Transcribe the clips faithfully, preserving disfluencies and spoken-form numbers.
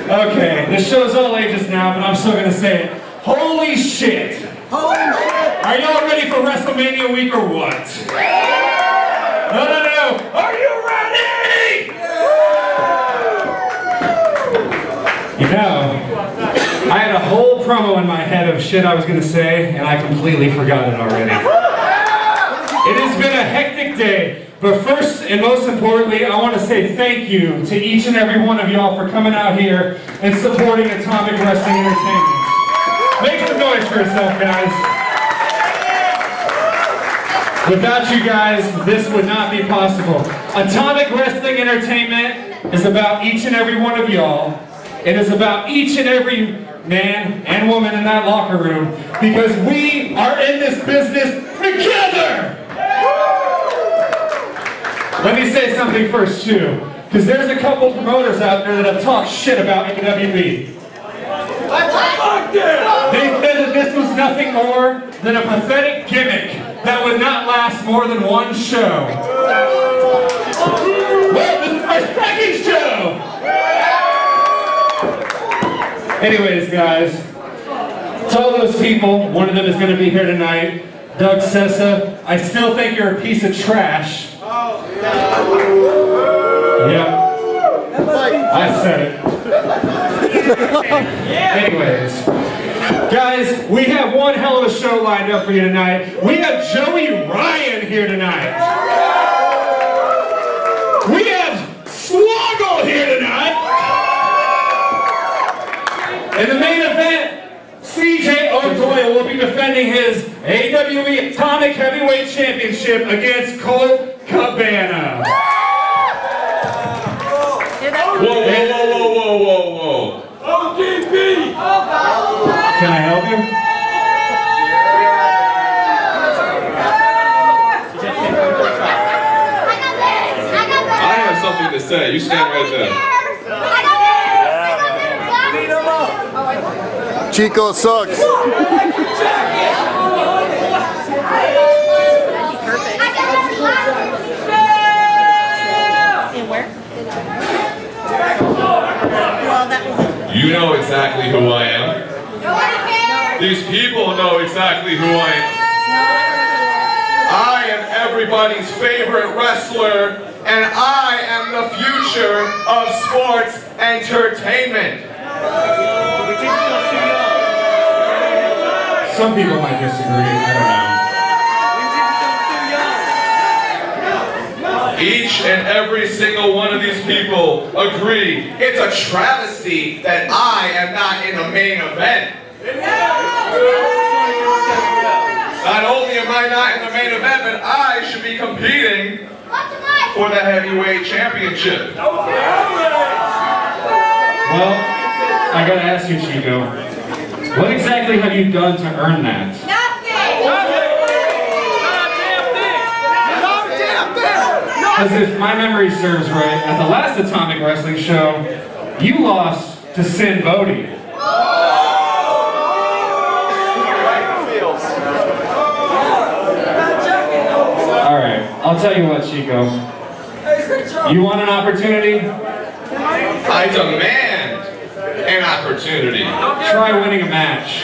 Okay, this show's all ages now, but I'm still gonna say it. Holy shit! Holy shit! Are y'all ready for WrestleMania week or what? No, no, no! Are you ready? You know, I had a whole promo in my head of shit I was gonna say, and I completely forgot it already. It has been a hectic day. But first and most importantly, I want to say thank you to each and every one of y'all for coming out here and supporting Atomic Wrestling Entertainment. Make some noise for yourself, guys. Without you guys, this would not be possible. Atomic Wrestling Entertainment is about each and every one of y'all. It is about each and every man and woman in that locker room, because we are in this business together! Let me say something first, too, because there's a couple promoters out there that have talked shit about A W E. They said that this was nothing more than a pathetic gimmick that would not last more than one show. Well, this is our second show! Anyways, guys, to all those people, one of them is going to be here tonight, Doug Sessa. I still think you're a piece of trash. Yeah, I said it. Anyways, guys, we have one hell of a show lined up for you tonight. We have Joey Ryan here tonight. We have Swoggle here tonight. In the main event, C J O'Doyle will be defending his A W E Atomic Heavyweight Championship against Colt Cabana. Whoa, whoa, whoa, whoa, whoa, whoa, whoa. O D B! Can I help you? I have something to say. You stand right there. Chico sucks. You know exactly who I am. These people know exactly who I am. I am everybody's favorite wrestler, and I am the future of sports entertainment. Some people might disagree, I don't know. Each and every single one of these people agree it's a travesty that I am not in the main event. Not only am I not in the main event, but I should be competing for the heavyweight championship. Well, I gotta ask you, Chico, what exactly have you done to earn that? Because if my memory serves right, at the last Atomic Wrestling show, you lost to Sin Bodhi. Alright, I'll tell you what, Chico. You want an opportunity? I demand an opportunity. Try winning a match.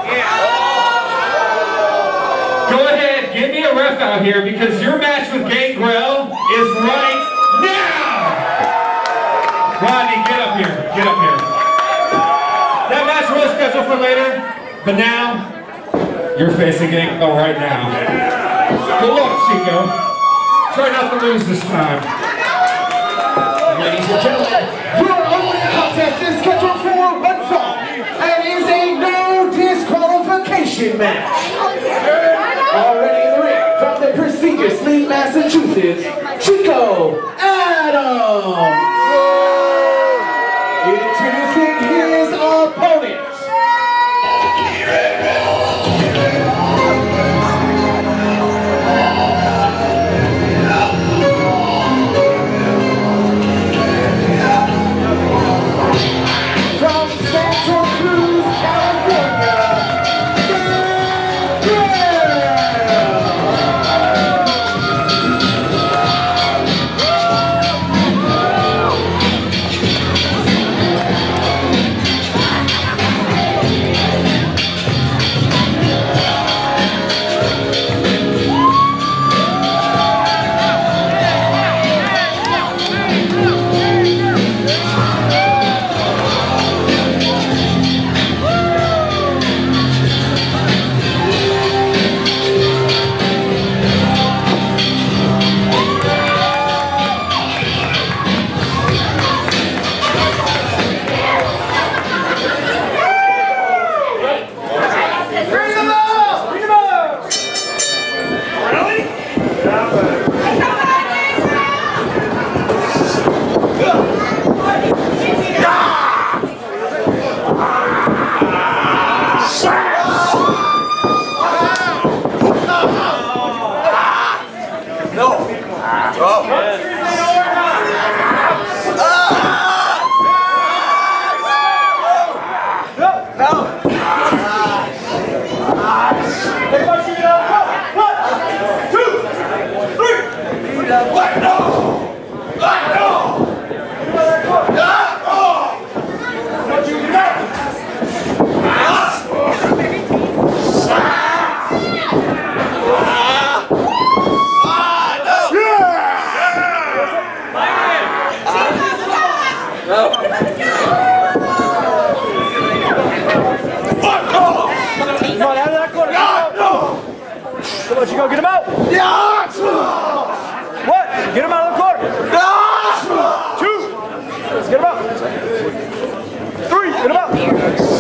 Go ahead, get me a ref out here, because your match with Gangrel is right now! Rodney, get up here, get up here. That match was scheduled for later, but now, you're facing Gangrel right now. Good luck, Chico. Try not to lose this time. Ladies and gentlemen, your opening contest is scheduled for one fall and is a no disqualification match. Already in the ring from the prestigious Lee, Massachusetts, Chico Adams. Introducing his opponent. From Santa Cruz, California, Gangrel. Come on, out of that corner. Come on, Chico, get him out. What? Get him out of the corner. Two. Let's get him out. Three. Get him out.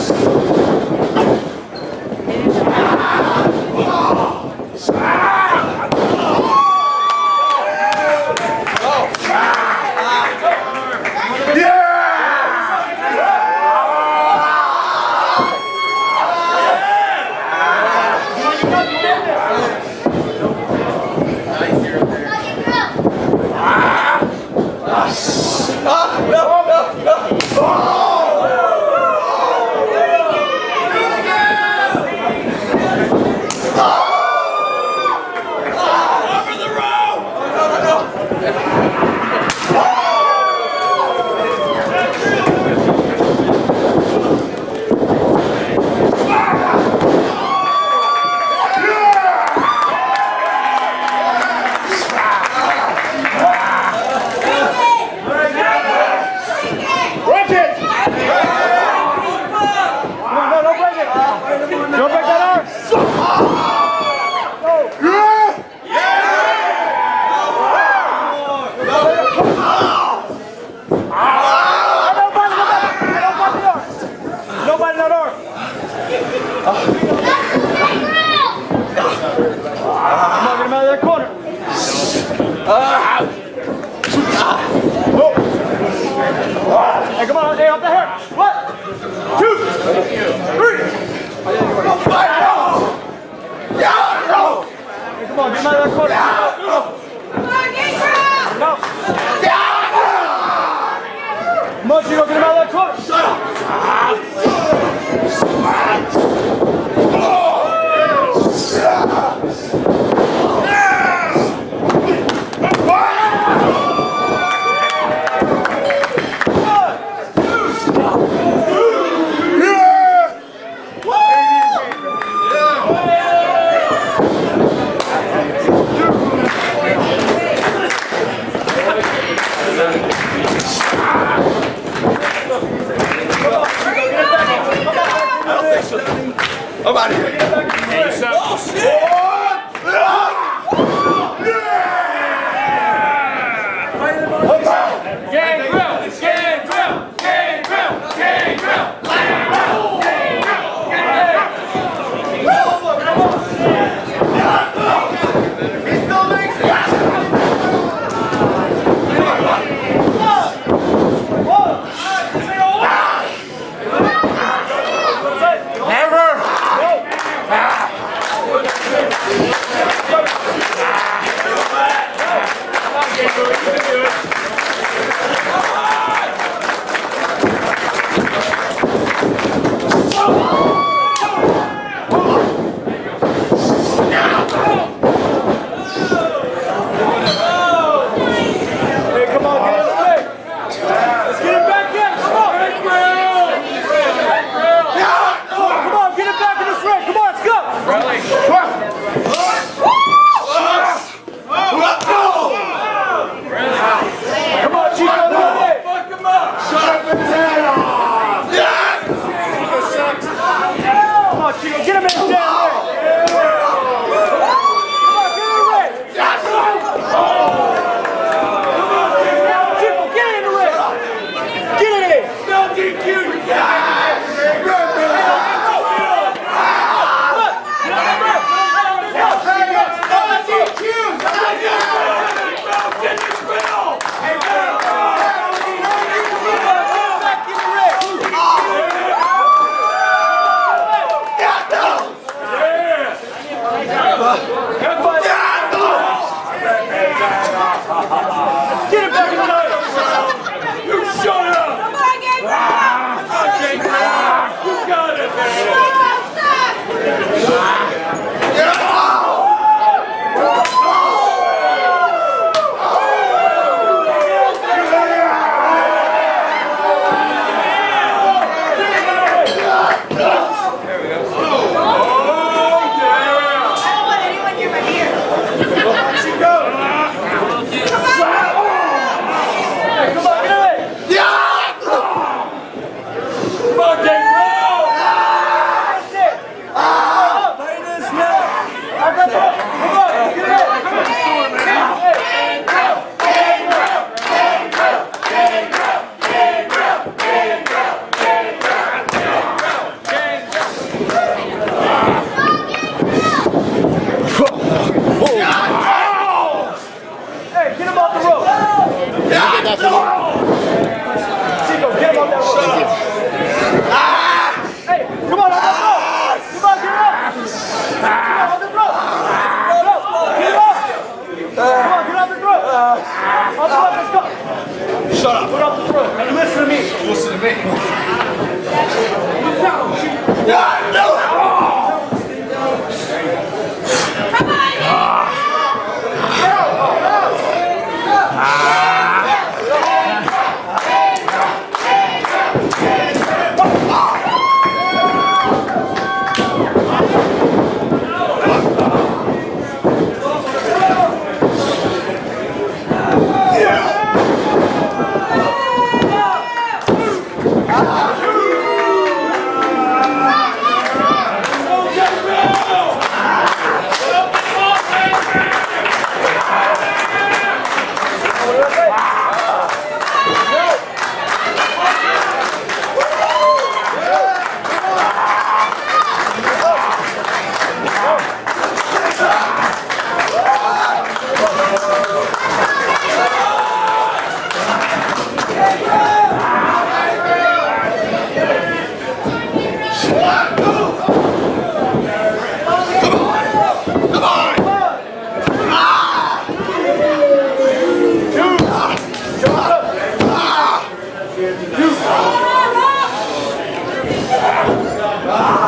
I'm out of here. Oh, shit! Gangrel! Gangrel! Gangrel! Gangrel! He still makes it! Get it back in the night! You shut up! Come on, Gangrel! Ah!